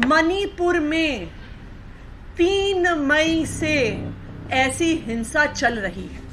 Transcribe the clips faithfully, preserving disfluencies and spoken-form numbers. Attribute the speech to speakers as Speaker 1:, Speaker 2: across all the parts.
Speaker 1: मणिपुर में तीन मई से ऐसी हिंसा चल रही है।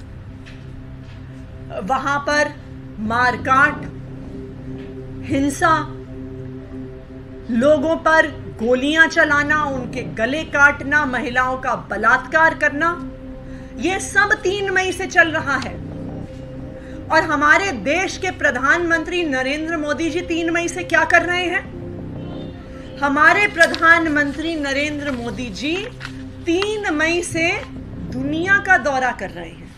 Speaker 1: वहां पर मारकाट, हिंसा, लोगों पर गोलियां चलाना, उनके गले काटना, महिलाओं का बलात्कार करना, यह सब तीन मई से चल रहा है। और हमारे देश के प्रधानमंत्री नरेंद्र मोदी जी तीन मई से क्या कर रहे हैं? हमारे प्रधानमंत्री नरेंद्र मोदी जी तीन मई से दुनिया का दौरा कर रहे हैं।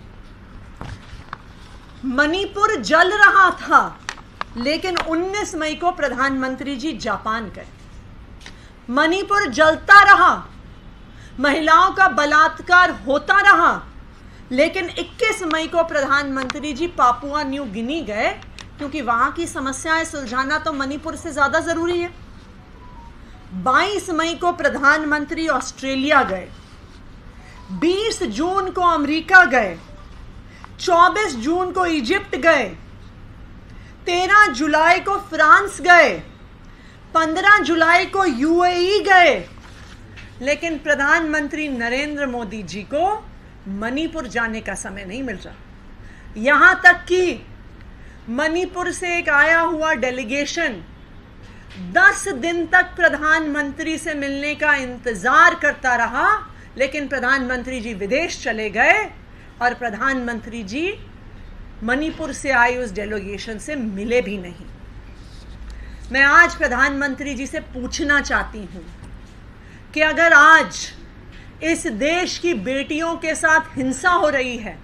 Speaker 1: मणिपुर जल रहा था, लेकिन उन्नीस मई को प्रधानमंत्री जी जापान गए। मणिपुर जलता रहा, महिलाओं का बलात्कार होता रहा, लेकिन इक्कीस मई को प्रधानमंत्री जी पापुआ न्यू गिनी गए, क्योंकि वहां की समस्याएं सुलझाना तो मणिपुर से ज्यादा जरूरी है। बाईस मई को प्रधानमंत्री ऑस्ट्रेलिया गए, बीस जून को अमेरिका गए, चौबीस जून को इजिप्ट गए, तेरह जुलाई को फ्रांस गए, पंद्रह जुलाई को यूएई गए, लेकिन प्रधानमंत्री नरेंद्र मोदी जी को मणिपुर जाने का समय नहीं मिल रहा। यहां तक कि मणिपुर से एक आया हुआ डेलीगेशन दस दिन तक प्रधानमंत्री से मिलने का इंतजार करता रहा, लेकिन प्रधानमंत्री जी विदेश चले गए और प्रधानमंत्री जी मणिपुर से आई उस डेलीगेशन से मिले भी नहीं। मैं आज प्रधानमंत्री जी से पूछना चाहती हूं कि अगर आज इस देश की बेटियों के साथ हिंसा हो रही है,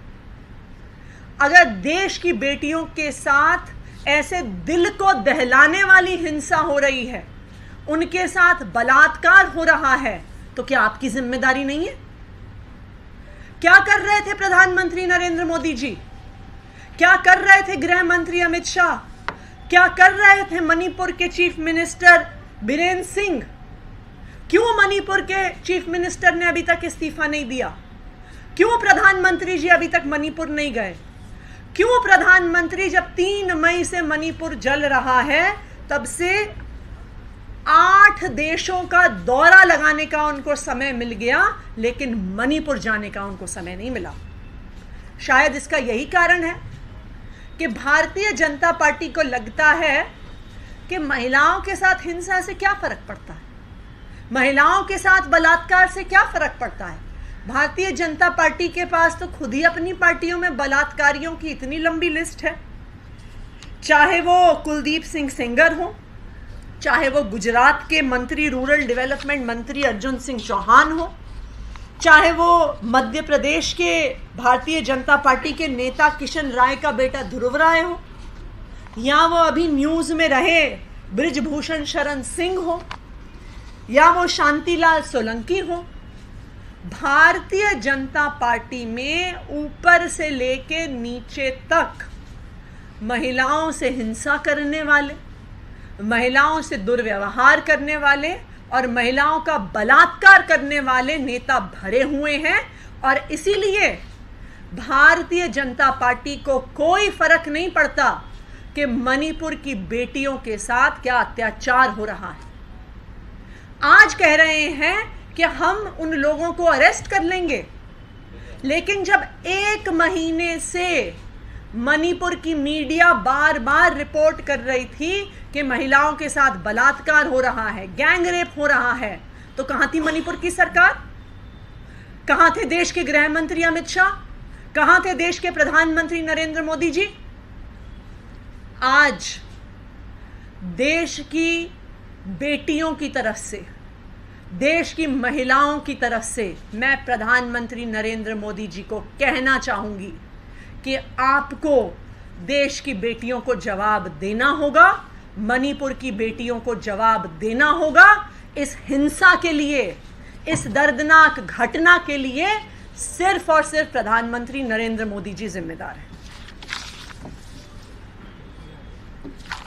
Speaker 1: अगर देश की बेटियों के साथ ऐसे दिल को दहलाने वाली हिंसा हो रही है, उनके साथ बलात्कार हो रहा है, तो क्या आपकी जिम्मेदारी नहीं है? क्या कर रहे थे प्रधानमंत्री नरेंद्र मोदी जी? क्या कर रहे थे गृह मंत्री अमित शाह? क्या कर रहे थे मणिपुर के चीफ मिनिस्टर बीरेन सिंह? क्यों मणिपुर के चीफ मिनिस्टर ने अभी तक इस्तीफा नहीं दिया? क्यों प्रधानमंत्री जी अभी तक मणिपुर नहीं गए? क्यों प्रधानमंत्री जब तीन मई से मणिपुर जल रहा है तब से आठ देशों का दौरा लगाने का उनको समय मिल गया, लेकिन मणिपुर जाने का उनको समय नहीं मिला? शायद इसका यही कारण है कि भारतीय जनता पार्टी को लगता है कि महिलाओं के साथ हिंसा से क्या फर्क पड़ता है, महिलाओं के साथ बलात्कार से क्या फर्क पड़ता है। भारतीय जनता पार्टी के पास तो खुद ही अपनी पार्टियों में बलात्कारियों की इतनी लंबी लिस्ट है, चाहे वो कुलदीप सिंह सेंगर हो, चाहे वो गुजरात के मंत्री रूरल डेवलपमेंट मंत्री अर्जुन सिंह चौहान हो, चाहे वो मध्य प्रदेश के भारतीय जनता पार्टी के नेता किशन राय का बेटा ध्रुव राय हो, या वो अभी न्यूज में रहे बृजभूषण शरण सिंह हो, या वो शांतिलाल सोलंकी हो। भारतीय जनता पार्टी में ऊपर से लेके नीचे तक महिलाओं से हिंसा करने वाले, महिलाओं से दुर्व्यवहार करने वाले और महिलाओं का बलात्कार करने वाले नेता भरे हुए हैं। और इसीलिए भारतीय जनता पार्टी को कोई फर्क नहीं पड़ता कि मणिपुर की बेटियों के साथ क्या अत्याचार हो रहा है। आज कह रहे हैं कि हम उन लोगों को अरेस्ट कर लेंगे, लेकिन जब एक महीने से मणिपुर की मीडिया बार बार रिपोर्ट कर रही थी कि महिलाओं के साथ बलात्कार हो रहा है, गैंग रेप हो रहा है, तो कहां थी मणिपुर की सरकार? कहां थे देश के गृह मंत्री अमित शाह? कहां थे देश के प्रधानमंत्री नरेंद्र मोदी जी? आज देश की बेटियों की तरफ से, देश की महिलाओं की तरफ से मैं प्रधानमंत्री नरेंद्र मोदी जी को कहना चाहूंगी कि आपको देश की बेटियों को जवाब देना होगा, मणिपुर की बेटियों को जवाब देना होगा। इस हिंसा के लिए, इस दर्दनाक घटना के लिए सिर्फ और सिर्फ प्रधानमंत्री नरेंद्र मोदी जी जिम्मेदार हैं।